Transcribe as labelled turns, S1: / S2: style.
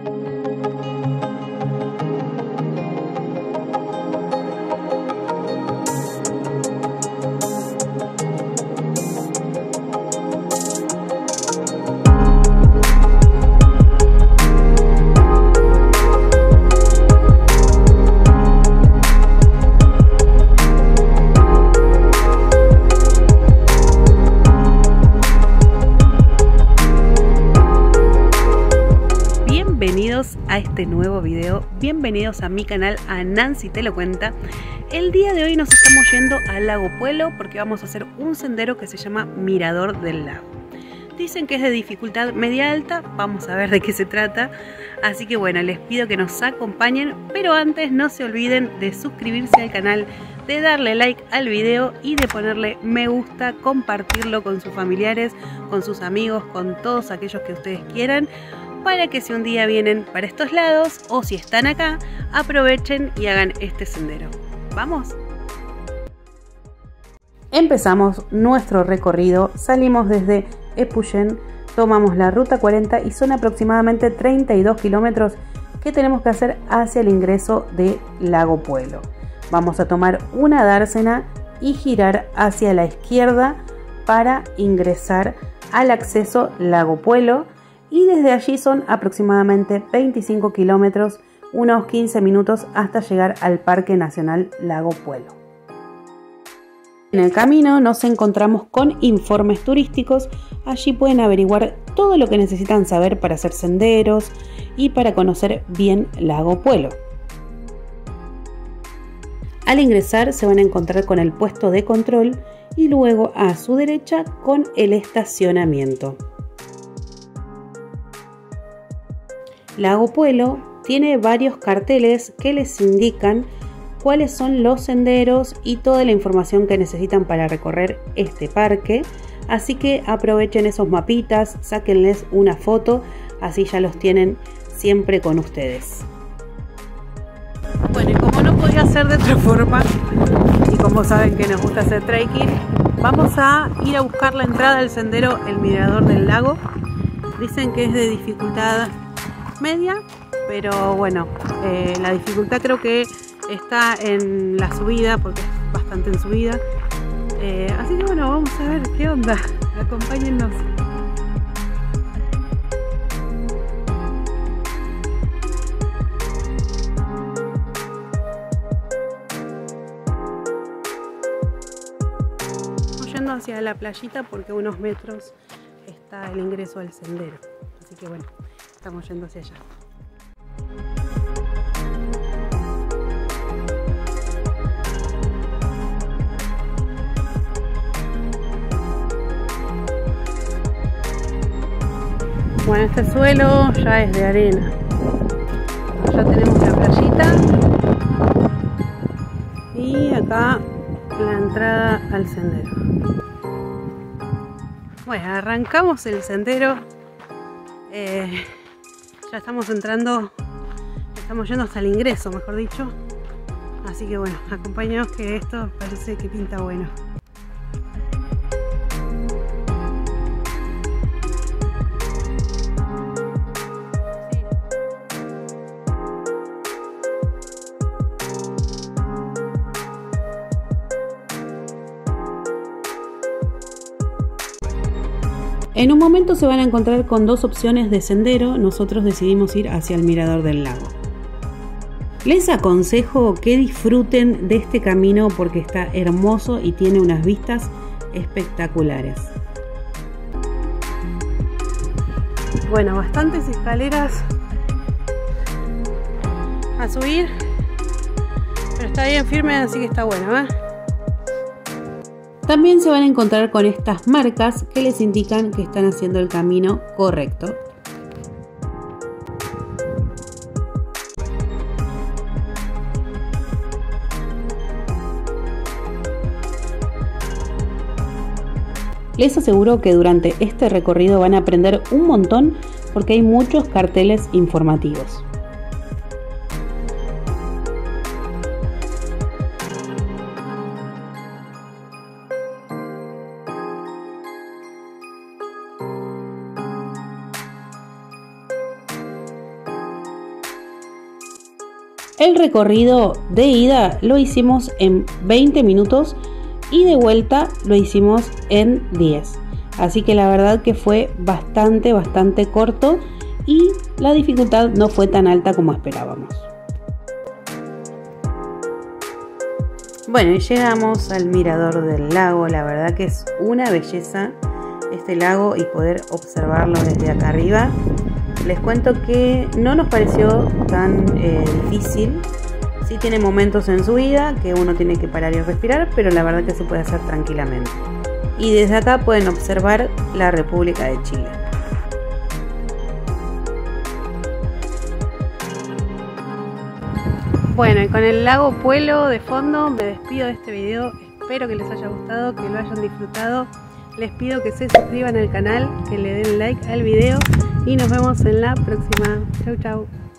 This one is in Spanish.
S1: Bienvenidos a este nuevo video, bienvenidos a mi canal, a Nancy Te Lo Cuenta. El día de hoy nos estamos yendo al lago Puelo porque vamos a hacer un sendero que se llama Mirador del Lago. Dicen que es de dificultad media alta, vamos a ver de qué se trata. Así que bueno, les pido que nos acompañen, pero antes no se olviden de suscribirse al canal, de darle like al video y de ponerle me gusta, compartirlo con sus familiares, con sus amigos, con todos aquellos que ustedes quieran, para que si un día vienen para estos lados o si están acá, aprovechen y hagan este sendero. ¿Vamos? Empezamos nuestro recorrido, salimos desde Epuyén, tomamos la ruta 40 y son aproximadamente 32 kilómetros que tenemos que hacer hacia el ingreso de Lago Puelo. Vamos a tomar una dársena y girar hacia la izquierda para ingresar al acceso Lago Puelo. Y desde allí son aproximadamente 25 kilómetros, unos 15 minutos hasta llegar al Parque Nacional Lago Puelo. En el camino nos encontramos con informes turísticos, allí pueden averiguar todo lo que necesitan saber para hacer senderos y para conocer bien Lago Puelo. Al ingresar se van a encontrar con el puesto de control y luego a su derecha con el estacionamiento. Lago Puelo tiene varios carteles que les indican cuáles son los senderos y toda la información que necesitan para recorrer este parque, así que aprovechen esos mapitas, sáquenles una foto, así ya los tienen siempre con ustedes. Bueno, y como no podía ser de otra forma, y como saben que nos gusta hacer trekking, vamos a ir a buscar la entrada al sendero El Mirador del Lago. Dicen que es de dificultad media, pero bueno, la dificultad creo que está en la subida, porque es bastante en subida, así que bueno, vamos a ver qué onda, acompáñennos. Estamos yendo hacia la playita porque a unos metros está el ingreso al sendero, así que bueno, estamos yendo hacia allá. Bueno, este suelo ya es de arena. Ya tenemos la playita y acá la entrada al sendero. Bueno, arrancamos el sendero. Ya estamos entrando, estamos yendo hasta el ingreso, mejor dicho. Así que bueno, acompáñanos que esto parece que pinta bueno. En un momento se van a encontrar con dos opciones de sendero, nosotros decidimos ir hacia el Mirador del Lago. Les aconsejo que disfruten de este camino porque está hermoso y tiene unas vistas espectaculares. Bueno, bastantes escaleras a subir, pero está bien firme, así que está bueno, ¿eh? También se van a encontrar con estas marcas que les indican que están haciendo el camino correcto. Les aseguro que durante este recorrido van a aprender un montón porque hay muchos carteles informativos. El recorrido de ida lo hicimos en 20 minutos y de vuelta lo hicimos en 10. Así que la verdad que fue bastante corto y la dificultad no fue tan alta como esperábamos. Bueno, y llegamos al mirador del lago. La verdad que es una belleza este lago y poder observarlo desde acá arriba. Les cuento que no nos pareció tan difícil. Sí tiene momentos en su vida que uno tiene que parar y respirar, pero la verdad que se puede hacer tranquilamente. Y desde acá pueden observar la República de Chile. Bueno, y con el lago Puelo de fondo me despido de este video. Espero que les haya gustado, que lo hayan disfrutado. Les pido que se suscriban al canal, que le den like al video y nos vemos en la próxima. Chau, chau.